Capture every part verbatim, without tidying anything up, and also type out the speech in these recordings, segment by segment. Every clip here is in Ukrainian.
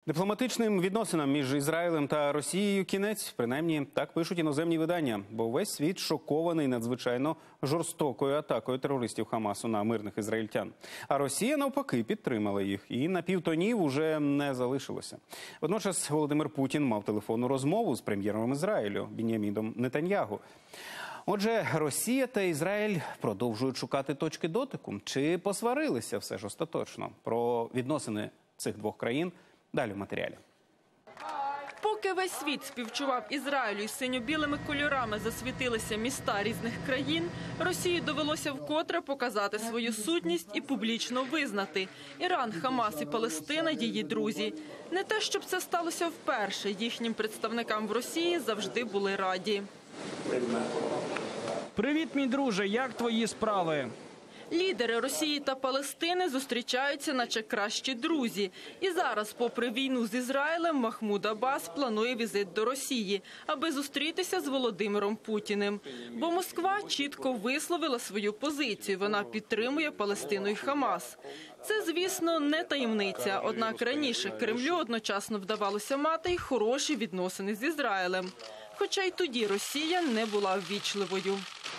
Дипломатичним відносинам між Ізраїлем та Росією кінець, принаймні так пишуть іноземні видання, бо весь світ шокований надзвичайно жорстокою атакою терористів Хамасу на мирних ізраїльтян. А Росія навпаки підтримала їх, і напівтонів уже не залишилося. Водночас Володимир Путін мав телефонну розмову з прем'єром Ізраїлю Бін'яміном Нетаньягу. Отже, Росія та Ізраїль продовжують шукати точки дотику. Чи посварилися все ж остаточно? Про відносини цих двох країн далі в матеріалі. Поки весь світ співчував Ізраїлю і синьо-білими кольорами засвітилися міста різних країн, Росії довелося вкотре показати свою сутність і публічно визнати – Іран, Хамас і Палестина – її друзі. Не те, щоб це сталося вперше, їхнім представникам в Росії завжди були раді. Привіт, мій друже, як твої справи? Лідери Росії та Палестини зустрічаються, наче кращі друзі. І зараз, попри війну з Ізраїлем, Махмуд Аббас планує візит до Росії, аби зустрітися з Володимиром Путіним. Бо Москва чітко висловила свою позицію. Вона підтримує Палестину і Хамас. Це, звісно, не таємниця. Однак раніше Кремлю одночасно вдавалося мати й хороші відносини з Ізраїлем. Хоча й тоді Росія не була ввічливою.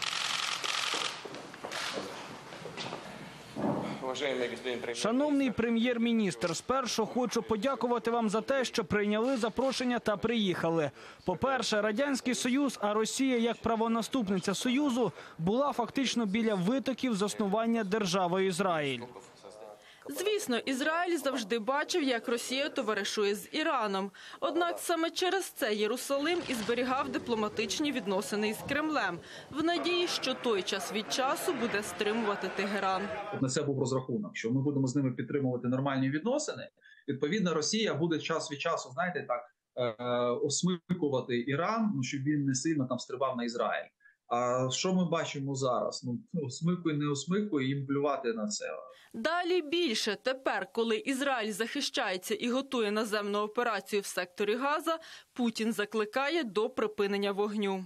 Шановний прем'єр-міністр, спершу хочу подякувати вам за те, що прийняли запрошення та приїхали. По-перше, Радянський Союз, а Росія як правонаступниця Союзу, була фактично біля витоків заснування держави Ізраїль. Звісно, Ізраїль завжди бачив, як Росія товаришує з Іраном. Однак саме через це Єрусалим і зберігав дипломатичні відносини із Кремлем, в надії, що той час від часу буде стримувати Тегеран. На це був розрахунок, що ми будемо з ними підтримувати нормальні відносини. Відповідно, Росія буде час від часу, знаєте, так, осмикувати Іран, ну, щоб він не сильно там стрибав на Ізраїль. А що ми бачимо зараз? Ну, осмикуй, не осмикуй, їм плювати на це. Далі більше. Тепер, коли Ізраїль захищається і готує наземну операцію в секторі Газа, Путін закликає до припинення вогню.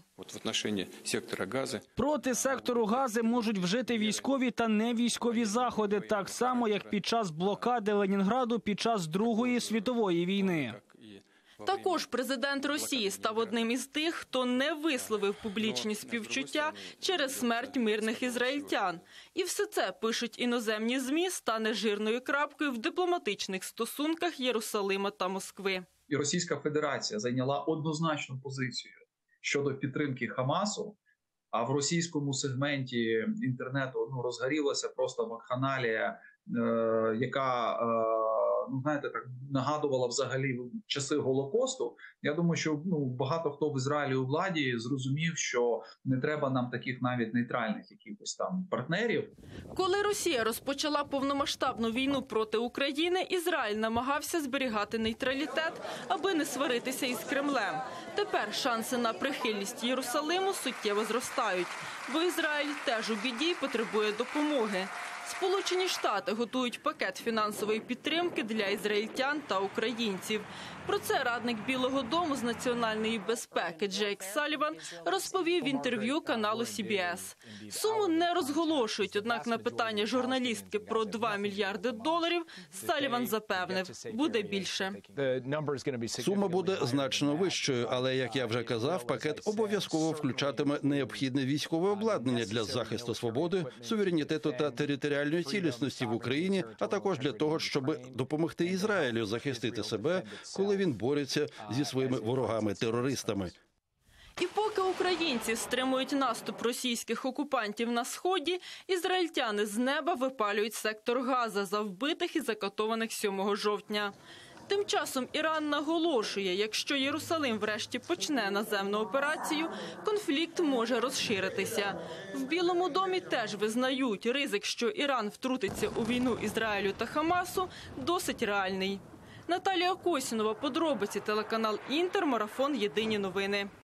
Проти сектору Гази можуть вжити військові та невійськові заходи, так само, як під час блокади Ленінграду під час Другої світової війни. Також президент Росії став одним із тих, хто не висловив публічні співчуття через смерть мирних ізраїльтян. І все це, пишуть іноземні ЗМІ, стане жирною крапкою в дипломатичних стосунках Єрусалима та Москви. І Російська Федерація зайняла однозначну позицію щодо підтримки Хамасу, а в російському сегменті інтернету ну, розгорілася просто вакханалія, е, яка... Е, ну, знаєте, так нагадувала взагалі часи Голокосту. Я думаю, що ну, багато хто в Ізраїлі у владі зрозумів, що не треба нам таких навіть нейтральних якихось там партнерів. Коли Росія розпочала повномасштабну війну проти України, Ізраїль намагався зберігати нейтралітет, аби не сваритися із Кремлем. Тепер шанси на прихильність Єрусалиму суттєво зростають, бо Ізраїль теж у біді і потребує допомоги. Сполучені Штати готують пакет фінансової підтримки для ізраїльтян та українців. Про це радник Білого дому з національної безпеки Джейк Саліван розповів в інтерв'ю каналу Сі Бі Ес. Суму не розголошують, однак на питання журналістки про два мільярди доларів Саліван запевнив – буде більше. Сума буде значно вищою, але, як я вже казав, пакет обов'язково включатиме необхідне військове обладнання для захисту свободи, суверенітету та територіальної цілісності в Україні, а також для того, щоб допомогти Ізраїлю захистити себе, коли він бореться зі своїми ворогами-терористами. І поки українці стримують наступ російських окупантів на Сході, ізраїльтяни з неба випалюють сектор Газа за вбитих і закатованих сьомого жовтня. Тим часом Іран наголошує, якщо Єрусалим врешті почне наземну операцію, конфлікт може розширитися. В Білому домі теж визнають, ризик, що Іран втрутиться у війну Ізраїлю та Хамасу, досить реальний. Наталія Косінова, подробиці, телеканал Інтер, марафон «Єдині новини».